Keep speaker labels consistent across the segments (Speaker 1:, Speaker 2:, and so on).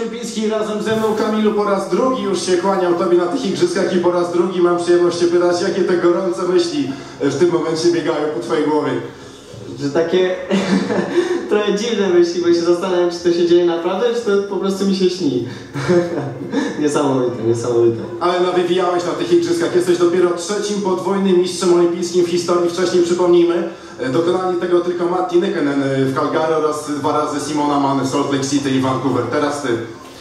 Speaker 1: olimpijski razem ze mną. Kamilu, po raz drugi już się kłaniam Tobie na tych igrzyskach i po raz drugi mam przyjemność Cię pytać, jakie te gorące myśli w tym momencie biegają po Twojej głowie?
Speaker 2: Że takie trochę dziwne myśli, bo się zastanawiam, czy to się dzieje naprawdę, czy to po prostu mi się śni. Niesamowite, niesamowite.
Speaker 1: Ale nawywijałeś na tych igrzyskach, jesteś dopiero trzecim podwójnym mistrzem olimpijskim w historii. Wcześniej, przypomnijmy, dokonali tego tylko Matti Nykänen w Calgary oraz 2 razy Simona Mann w Salt Lake City i Vancouver. Teraz Ty.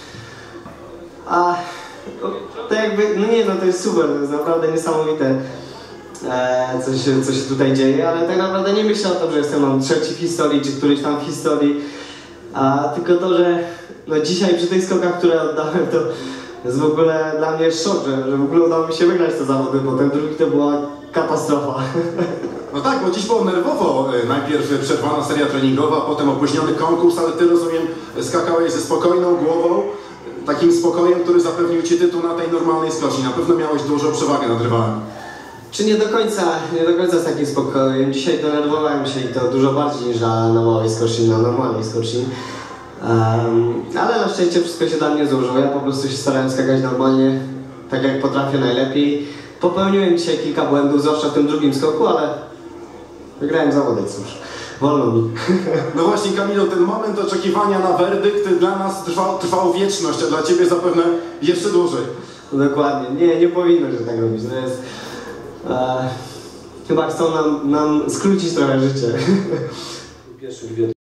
Speaker 2: To jakby, no nie, no to jest super, to jest naprawdę niesamowite, co się tutaj dzieje, ale tak naprawdę nie myślę o tym, że jestem trzeci w historii, czy któryś tam w historii, tylko to, że no dzisiaj przy tych skokach, które oddałem, to jest w ogóle dla mnie szok, że w ogóle udało mi się wygrać te zawody, bo ten drugi to była katastrofa.
Speaker 1: No tak, bo dziś było nerwowo. Najpierw przerwana seria treningowa, potem opóźniony konkurs, ale Ty, rozumiem, skakałeś ze spokojną głową, takim spokojem, który zapewnił Ci tytuł na tej normalnej skoczni. Na pewno miałeś dużą przewagę nad rywalem.
Speaker 2: Czy nie do końca z takim spokojem. Dzisiaj denerwowałem się i to dużo bardziej niż na małej skoczni, na normalnej skoczni. Ale na szczęście wszystko się dla mnie złożyło. Ja po prostu się starałem skakać normalnie, tak jak potrafię najlepiej. Popełniłem dzisiaj kilka błędów, zwłaszcza w tym drugim skoku, ale wygrałem zawody, cóż. Wolno mi.
Speaker 1: No właśnie, Kamilu, ten moment oczekiwania na werdykt dla nas trwał wieczność, a dla Ciebie zapewne jeszcze dłużej.
Speaker 2: No dokładnie. Nie powinno się tak robić. To jest... chyba chcą nam skrócić trochę życie.